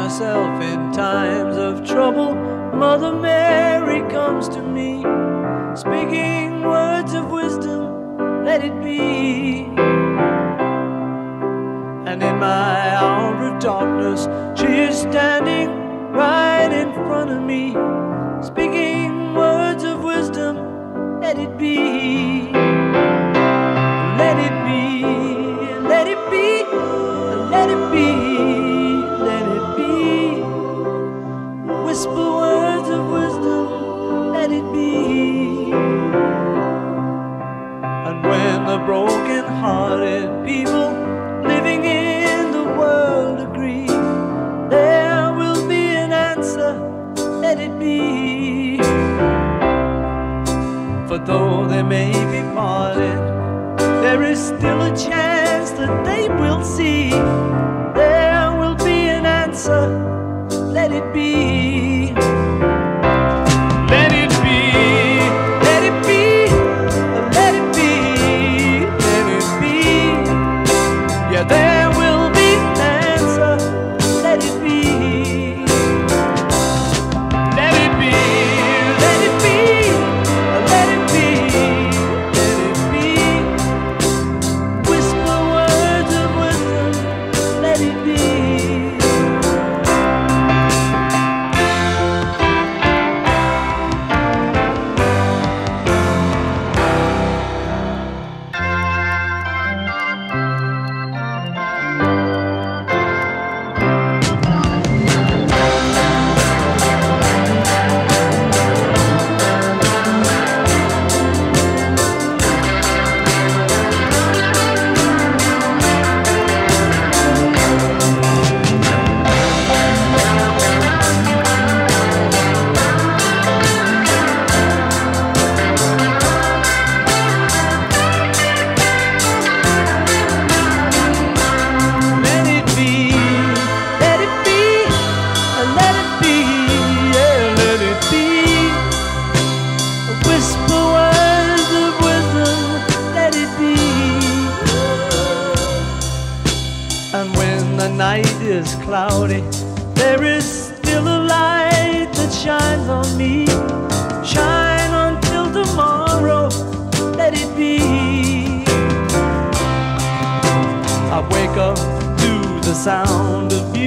myself in times of trouble, Mother Mary comes to me, speaking words of wisdom, let it be. And in my hour of darkness, she is standing right in front of me, speaking words of wisdom, let it be. Let it be, let it be, let it be, let it be. Whisper words of wisdom, let it be. And when the broken-hearted people living in the world agree, there will be an answer, let it be. For though they may be parted, there is still a chance that they will see. There will be an answer, let it be. Let it be, let it be, let it be, let it be. Yeah, there will be an answer, let it be. Let it be, let it be, let it be, let it be. Whisper words of wisdom, let it be. And when the night is cloudy, there is still a light that shines on me. Shine until tomorrow, let it be. I wake up to the sound of